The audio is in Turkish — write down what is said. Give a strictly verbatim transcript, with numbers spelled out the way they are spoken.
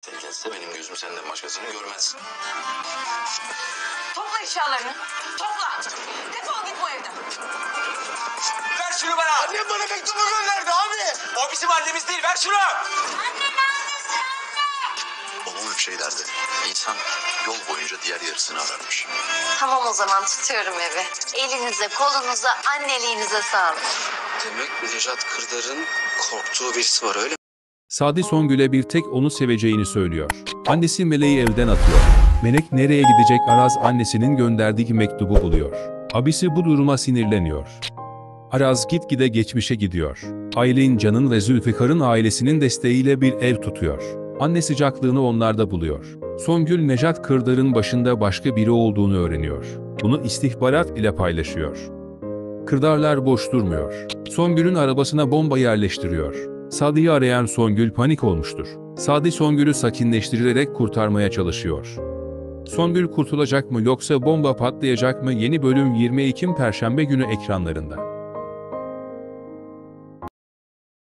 Evlense benim gözüm senden başkasını görmez. Topla eşyalarını. Topla. Defol git bu evden. Ver şunu bana. Annem bana mektubu gönderdi abi. O bizim annemiz değil. Ver şunu. Anne neredesin anne? Babam hep şey derdi. İnsan yol boyunca diğer yarısını ararmış. Tamam o zaman tutuyorum evi. Elinize, kolunuza, anneliğinize sağlık. Demek Nejat Kırdar'ın korktuğu birisi var öyle mi? Sadi Songül'e bir tek onu seveceğini söylüyor. Annesi Melek'i evden atıyor. Melek nereye gidecek? Araz annesinin gönderdiği mektubu buluyor. Abisi bu duruma sinirleniyor. Araz gitgide geçmişe gidiyor. Aylin, Can'ın ve Zülfikar'ın ailesinin desteğiyle bir ev tutuyor. Anne sıcaklığını onlarda buluyor. Songül, Nejat Kırdar'ın başında başka biri olduğunu öğreniyor. Bunu istihbarat ile paylaşıyor. Kırdarlar boş durmuyor. Songül'ün arabasına bomba yerleştiriyor. Sadi'yi arayan Songül panik olmuştur. Sadi Songül'ü sakinleştirerek kurtarmaya çalışıyor. Songül kurtulacak mı yoksa bomba patlayacak mı? Yeni bölüm yirmi Ekim Perşembe günü ekranlarında.